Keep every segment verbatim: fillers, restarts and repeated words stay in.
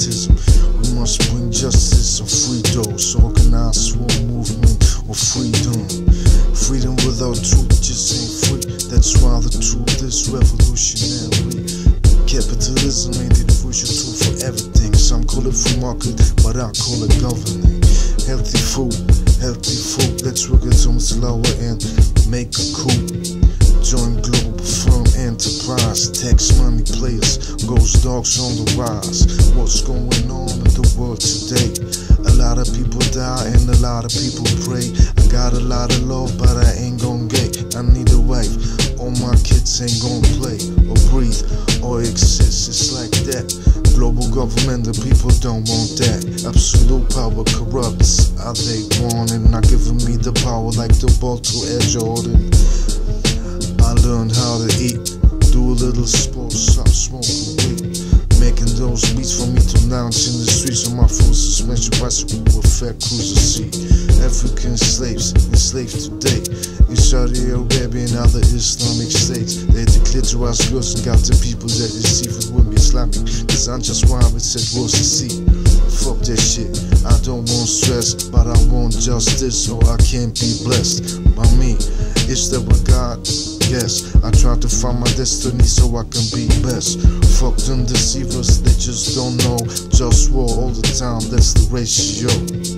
separatism. We must bring justice and free those. Organized swarm movement of freedom. Freedom without truth just ain't free. That's why the truth is revolutionary. Capitalism ain't the crucial tool for everything. Some call it free market, but I call it governing. Healthy food, healthy food. Let's work it on slower and make a coup. Join global firm enterprise. Tax money players, ghost dogs on the rise. What's going on in the world today? A lot of people die and a lot of people pray. I got a lot of love, but I ain't gon' get. I need a wife. All my kids ain't gon' play or breathe or exist. It's like that. Global government, the people don't want that. Absolute power corrupts. Are they wanting? Not giving me the power like the ball to Air Jordan. I learned how to eat, do a little sports, stop smoking weed. Making those beats for me to lounge in the streets on my full suspension bicycle with fat cruiser seat. African slaves enslaved today in Saudi Arabia and other Islamic states. They declared to us girls and got the people that deceive it with me Islamic. Cause I'm just why it said was to see. Fuck that shit, I don't want stress, but I want justice or I can't be blessed by me. Is that what God? Yes, I try to find my destiny so I can be best. Fuck them deceivers, they just don't know. Just war all the time, that's the ratio.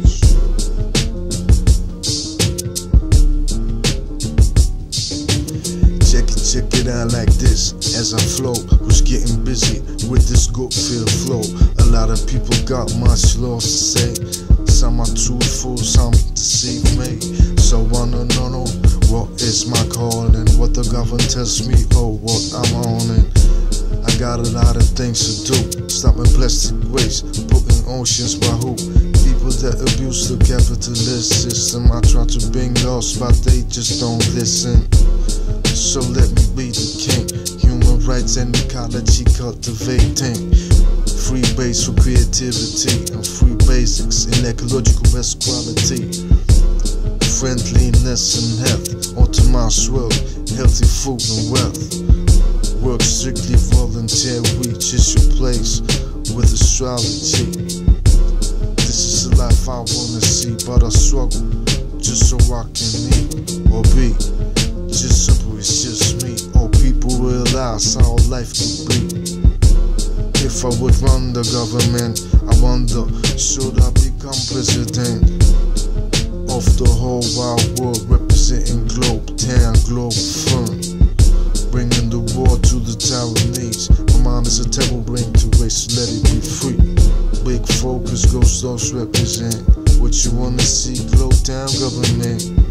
Check it, check it out like this. As I flow, was getting busy with this good feel flow. A lot of people got much love to say. Some are truthful, some deceive me. So I don't know what is my calling, what the government tells me, oh what I'm on it. I got a lot of things to do. Stopping plastic waste, putting oceans by who? People that abuse the capitalist system. I try to bring laws, but they just don't listen. So let me be the king. Human rights and ecology cultivating. Free base for creativity and free basics in ecological best quality. Friendliness and health, Optimus world, healthy food and wealth. Work strictly volunteer, reach is your place with astrology. This is the life I wanna see, but I struggle just so I can eat or be. Just simple, it's just me. All people realize how life could be. If I would run the government, I wonder, should I become president of the whole wide world, representing globe, town, globe firm, bringing the war to the Taiwanese. My mind is a terrible brain to waste, let it be free. Big focus, ghost dogs represent what you wanna see, globe, town, government.